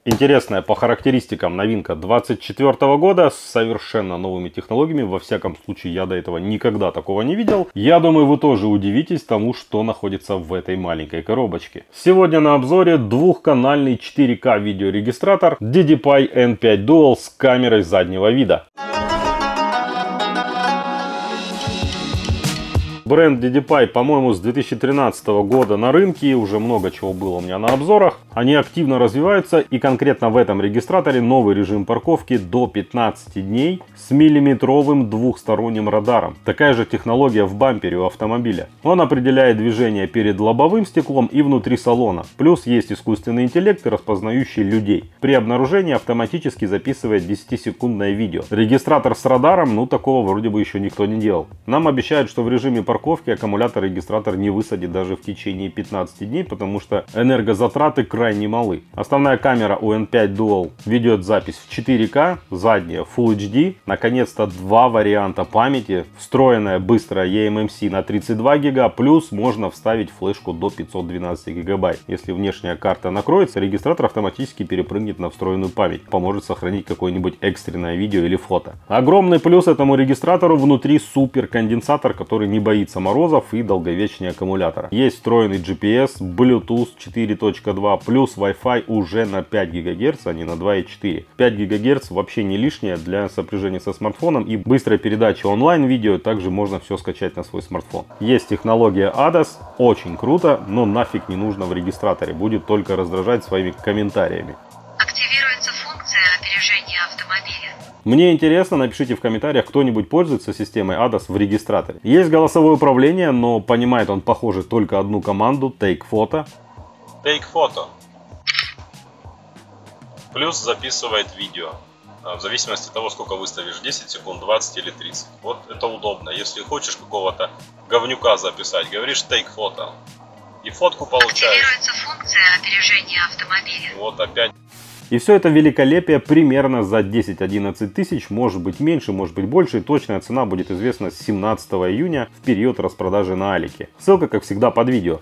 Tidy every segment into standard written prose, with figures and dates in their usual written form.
Интересная по характеристикам новинка 2024 года с совершенно новыми технологиями. Во всяком случае, я до этого никогда такого не видел. Я думаю, вы тоже удивитесь тому, что находится в этой маленькой коробочке. Сегодня на обзоре двухканальный 4К видеорегистратор DDPi N5 Dual с камерой заднего вида. Бренд DDPi, по-моему, с 2013 года на рынке, уже много чего было у меня на обзорах. Они активно развиваются, и конкретно в этом регистраторе новый режим парковки до 15 дней с миллиметровым двухсторонним радаром. Такая же технология в бампере у автомобиля. Он определяет движение перед лобовым стеклом и внутри салона. Плюс есть искусственный интеллект, распознающий людей. При обнаружении автоматически записывает 10-секундное видео. Регистратор с радаром, ну такого вроде бы еще никто не делал. Нам обещают, что в режиме парковки аккумулятор регистратор не высадит даже в течение 15 дней, потому что энергозатраты крайне малы. Основная камера у N5 Dual ведет запись в 4К, задняя Full HD. Наконец-то два варианта памяти. Встроенная быстрая eMMC на 32 гига, плюс можно вставить флешку до 512 гигабайт. Если внешняя карта накроется, регистратор автоматически перепрыгнет на встроенную память. Поможет сохранить какое-нибудь экстренное видео или фото. Огромный плюс этому регистратору: внутри суперконденсатор, который не боится морозов, и долговечный аккумулятор. Есть встроенный GPS, Bluetooth 4.2, плюс Wi-Fi уже на 5 ГГц, а не на 2,4. 5 ГГц вообще не лишнее для сопряжения со смартфоном, и быстрой передачи онлайн-видео также можно все скачать на свой смартфон. Есть технология ADAS, очень круто, но нафиг не нужно в регистраторе, будет только раздражать своими комментариями. Активируется функция опережения автомобиля. Мне интересно, напишите в комментариях, кто-нибудь пользуется системой ADAS в регистраторе. Есть голосовое управление, но понимает он, похоже, только одну команду: Take Photo. Take Photo. Плюс записывает видео. В зависимости от того, сколько выставишь, 10 секунд, 20 или 30. Вот это удобно. Если хочешь какого-то говнюка записать, говоришь Take Photo. И фотку получаешь. Активируется функция опережения автомобиля. Вот опять. И все это великолепие примерно за 10-11 тысяч, может быть меньше, может быть больше. И точная цена будет известна с 17 июня в период распродажи на Алике. Ссылка, как всегда, под видео.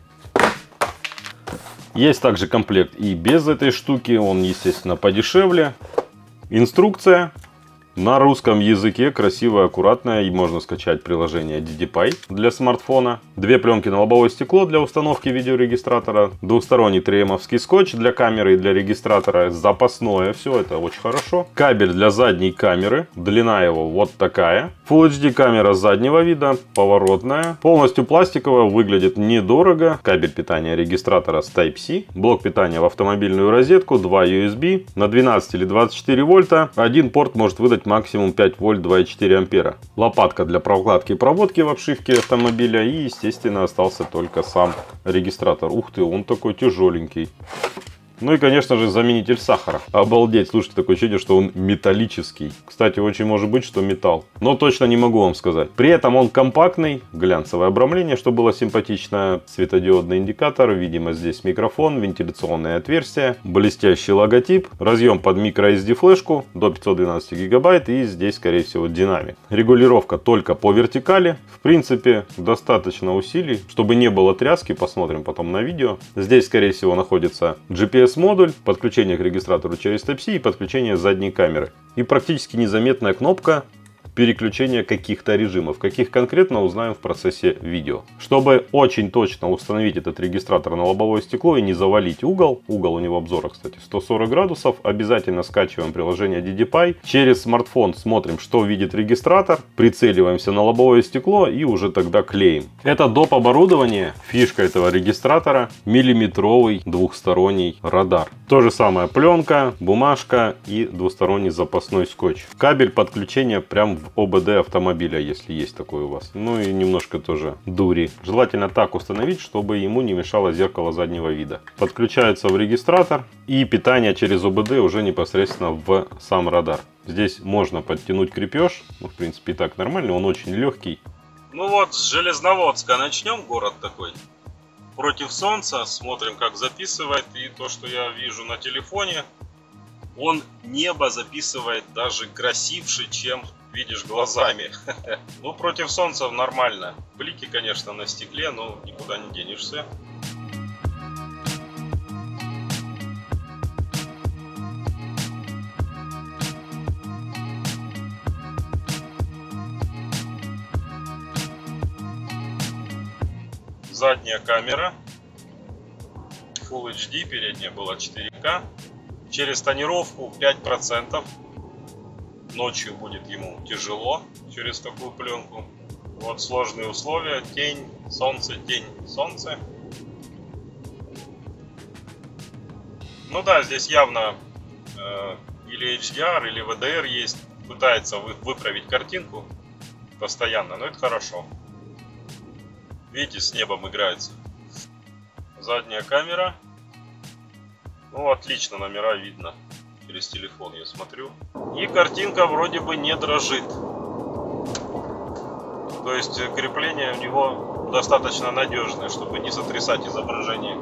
Есть также комплект и без этой штуки, он, естественно, подешевле. Инструкция на русском языке, красивая, аккуратная, и можно скачать приложение DDPi для смартфона. Две пленки на лобовое стекло для установки видеорегистратора, двухсторонний 3М-овский скотч для камеры и для регистратора, запасное, все это очень хорошо. Кабель для задней камеры, длина его вот такая. Full HD камера заднего вида, поворотная, полностью пластиковая, выглядит недорого. Кабель питания регистратора с Type-C, блок питания в автомобильную розетку, 2 USB на 12 или 24 вольта. Один порт может выдать максимум 5 вольт 2,4 ампера. Лопатка для прокладки и проводки в обшивке автомобиля, и, естественно, остался только сам регистратор. Ух ты, он такой тяжеленький. Ну и, конечно же, заменитель сахара. Обалдеть, слушайте, такое ощущение, что он металлический. Кстати, очень может быть, что металл. Но точно не могу вам сказать. При этом он компактный, глянцевое обрамление, что было симпатично. Светодиодный индикатор, видимо, здесь микрофон, вентиляционное отверстие, блестящий логотип, разъем под microSD флешку до 512 гигабайт, и здесь, скорее всего, динамик. Регулировка только по вертикали. В принципе, достаточно усилий, чтобы не было тряски. Посмотрим потом на видео. Здесь, скорее всего, находится GPS-модуль, подключение к регистратору через Type-C и подключение задней камеры. И практически незаметная кнопка переключения каких-то режимов. Каких конкретно, узнаем в процессе видео. Чтобы очень точно установить этот регистратор на лобовое стекло и не завалить угол у него обзора, кстати, 140 градусов, обязательно скачиваем приложение DDPi. Через смартфон смотрим, что видит регистратор, прицеливаемся на лобовое стекло и уже тогда клеим. Это доп. Оборудование, фишка этого регистратора: миллиметровый двухсторонний радар. То же самое пленка, бумажка и двусторонний запасной скотч. Кабель подключения прям в ОБД автомобиля, если есть такой у вас. Ну и немножко тоже дури. Желательно так установить, чтобы ему не мешало зеркало заднего вида. Подключается в регистратор, и питание через ОБД уже непосредственно в сам радар. Здесь можно подтянуть крепеж. Ну, в принципе, и так нормально, он очень легкий. Ну вот, с Железноводска начнем, город такой. Против солнца, смотрим, как записывает. И то, что я вижу на телефоне, он небо записывает даже красивше, чем видишь глазами. Ну, против солнца нормально. Блики, конечно, на стекле, но никуда не денешься. задняя камера. Full HD, передняя была 4К. Через тонировку 5%. Ночью будет ему тяжело через такую пленку. Вот сложные условия. Тень, солнце, тень, солнце. Ну да, здесь явно или HDR, или VDR есть. Пытается выправить картинку постоянно, но это хорошо. Видите, с небом играется. Задняя камера. Ну, отлично, номера видно. Через телефон я смотрю. И картинка вроде бы не дрожит. То есть крепление у него достаточно надежное, чтобы не сотрясать изображение.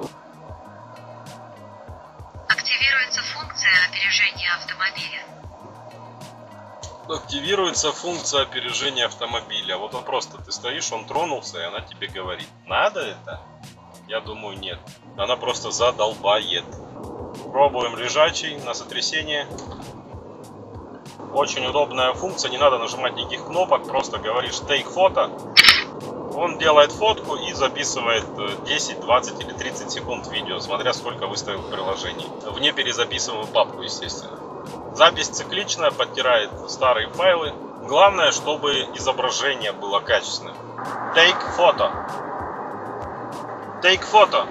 Активируется функция опережения автомобиля. Активируется функция опережения автомобиля. Вот он просто, ты стоишь, он тронулся, и она тебе говорит: надо это? Я думаю, нет. Она просто задолбает. Пробуем лежачий на сотрясение. Очень удобная функция, не надо нажимать никаких кнопок, просто говоришь take фото. Он делает фотку и записывает 10, 20 или 30 секунд видео, смотря сколько выставил в приложении. В неперезаписываемую папку, естественно. Запись цикличная, подтирает старые файлы. Главное, чтобы изображение было качественным. Take фото. Take фото.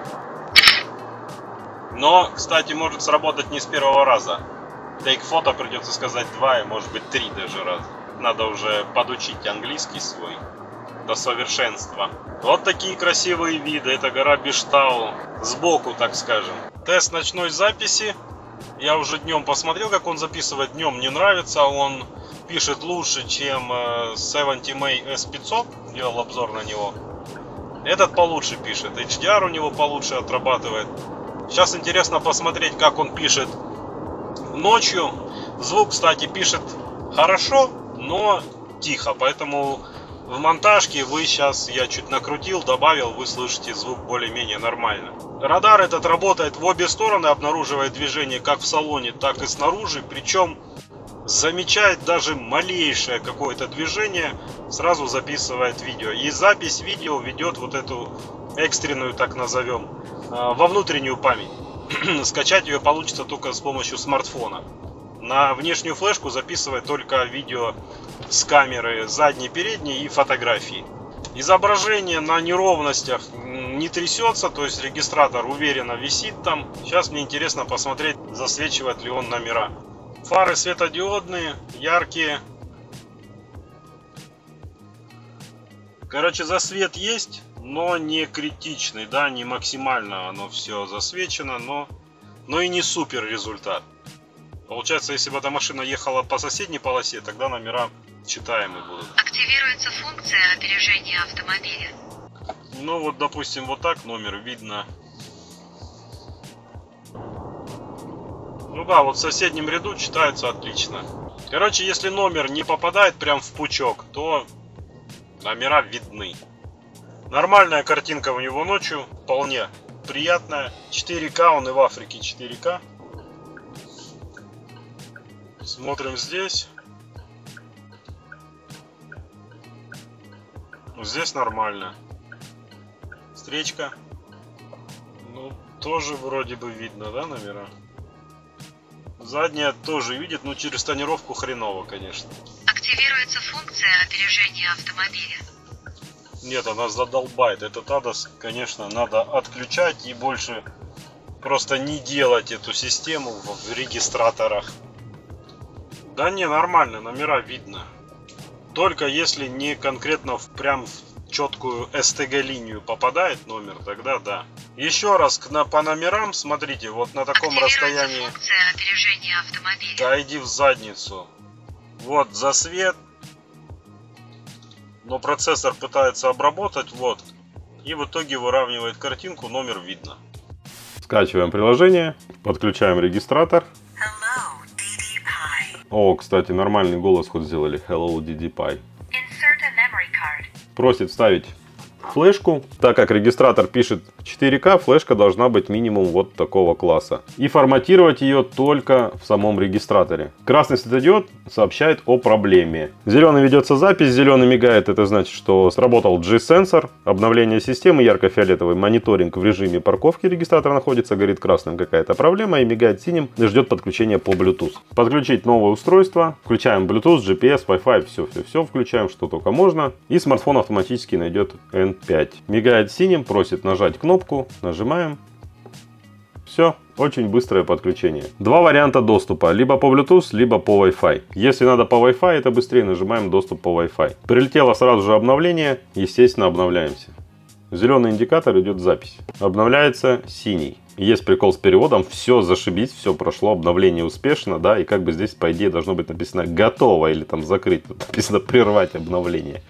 Но, кстати, может сработать не с первого раза. Take фото придется сказать 2 и может быть 3 даже раза. Надо уже подучить английский свой до совершенства. Вот такие красивые виды. Это гора Биштау. Сбоку, так скажем. Тест ночной записи. Я уже днем посмотрел, как он записывает. Днем не нравится. Он пишет лучше, чем 70 S500. Делал обзор на него. Этот получше пишет. HDR у него получше отрабатывает. Сейчас интересно посмотреть, как он пишет ночью. Звук, кстати, пишет хорошо, но тихо. Поэтому в монтажке вы сейчас, я чуть накрутил, добавил, вы слышите звук более-менее нормально. Радар этот работает в обе стороны, обнаруживает движение как в салоне, так и снаружи. Причем замечает даже малейшее какое-то движение, сразу записывает видео. И запись видео ведет вот эту экстренную, так назовем, во внутреннюю память. Скачать ее получится только с помощью смартфона. На внешнюю флешку записывает только видео с камеры задней, передней и фотографии. Изображение на неровностях не трясется, то есть регистратор уверенно висит там. Сейчас мне интересно посмотреть, засвечивает ли он номера. Фары светодиодные, яркие. Короче, засвет есть, но не критичный, да, не максимально оно все засвечено, но и не супер результат. Получается, если бы эта машина ехала по соседней полосе, тогда номера читаемые будут. Активируется функция опережения автомобиля. Ну вот, допустим, вот так номер видно. Ну да, вот в соседнем ряду читается отлично. Короче, если номер не попадает прям в пучок, то номера видны. Нормальная картинка у него ночью, вполне приятная. 4К, он и в Африке 4К. Смотрим здесь. Здесь нормально. Встречка. Ну, тоже вроде бы видно, да, номера? Задняя тоже видит, но через тонировку хреново, конечно. Активируется функция опережения автомобиля. Нет, она задолбает. Этот ADAS, конечно, надо отключать и больше просто не делать эту систему в регистраторах. Да не, нормально, номера видно. Только если не конкретно прям в четкую STG-линию попадает номер, тогда да. Еще раз по номерам, смотрите, вот на таком расстоянии. Функция опережения автомобиля. Да иди в задницу. Вот засвет. Но процессор пытается обработать, вот. И в итоге выравнивает картинку, номер видно. Скачиваем приложение, подключаем регистратор. О, кстати, нормальный голос хоть сделали. Hello, DDPi. Просит вставить флешку. Так как регистратор пишет 4К флешка должна быть минимум вот такого класса. И форматировать ее только в самом регистраторе. Красный светодиод сообщает о проблеме. Зеленый ведется запись, зеленый мигает, это значит, что сработал G-сенсор. Обновление системы, ярко-фиолетовый мониторинг в режиме парковки регистратора находится, горит красным какая-то проблема и мигает синим и ждет подключения по Bluetooth. Подключить новое устройство, включаем Bluetooth, GPS, Wi-Fi, все включаем, что только можно. И смартфон автоматически найдет N5. Мигает синим, просит нажать кнопку, нажимаем. Все, очень быстрое подключение. Два варианта доступа, либо по Bluetooth, либо по Wi-Fi. Если надо по Wi-Fi, это быстрее, нажимаем доступ по Wi-Fi. Прилетело сразу же обновление, естественно, обновляемся. Зеленый индикатор, идет запись. Обновляется синий. Есть прикол с переводом, все зашибись, все прошло, обновление успешно, да, и как бы здесь, по идее, должно быть написано готово или там закрыть, тут написано прервать обновление.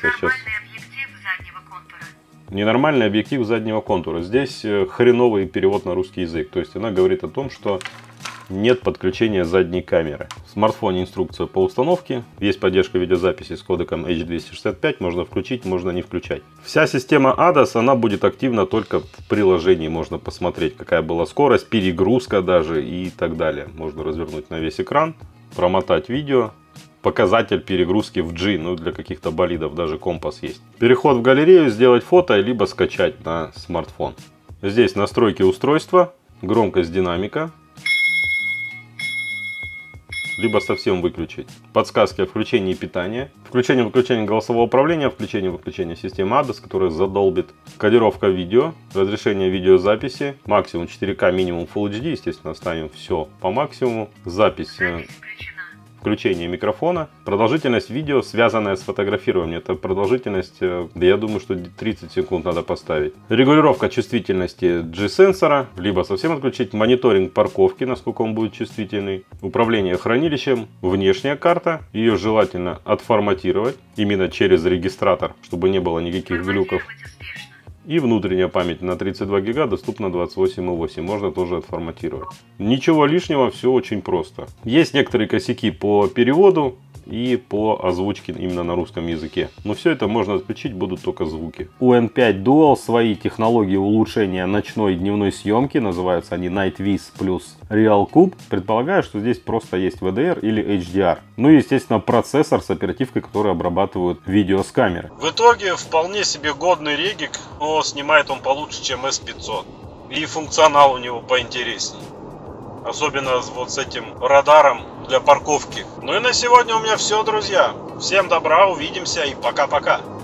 Ненормальный объектив заднего контура. Здесь хреновый перевод на русский язык. То есть она говорит о том, что нет подключения задней камеры. В смартфоне инструкция по установке. Есть поддержка видеозаписи с кодеком H265. Можно включить, можно не включать. Вся система ADAS, она будет активна только в приложении. Можно посмотреть, какая была скорость, перегрузка даже и так далее. Можно развернуть на весь экран, промотать видео. Показатель перегрузки в G, ну для каких-то болидов даже компас есть. Переход в галерею, сделать фото, либо скачать на смартфон. Здесь настройки устройства, громкость динамика, либо совсем выключить. Подсказки о включении питания, включение-выключение голосового управления, включение-выключение системы ADAS, которая задолбит. Кодировка видео, разрешение видеозаписи, максимум 4К, минимум Full HD, естественно, оставим все по максимуму. Запись. Включение микрофона. Продолжительность видео, связанная с фотографированием. Это продолжительность, я думаю, что 30 секунд надо поставить. Регулировка чувствительности G-сенсора. Либо совсем отключить. Мониторинг парковки, насколько он будет чувствительный. Управление хранилищем. Внешняя карта. Ее желательно отформатировать. Именно через регистратор, чтобы не было никаких глюков. И внутренняя память на 32 гига, доступна 28,8. Можно тоже отформатировать. Ничего лишнего, все очень просто. Есть некоторые косяки по переводу и по озвучке именно на русском языке. Но все это можно отключить, будут только звуки. У N5 Dual свои технологии улучшения ночной и дневной съемки. Называются они Night Viz плюс Real Cube. Предполагаю, что здесь просто есть VDR или HDR. Ну и, естественно, процессор с оперативкой, который обрабатывает видео с камеры. В итоге вполне себе годный регик, но снимает он получше, чем S500. И функционал у него поинтереснее. Особенно вот с этим радаром для парковки. Ну и на сегодня у меня все, друзья. Всем добра, увидимся и пока-пока.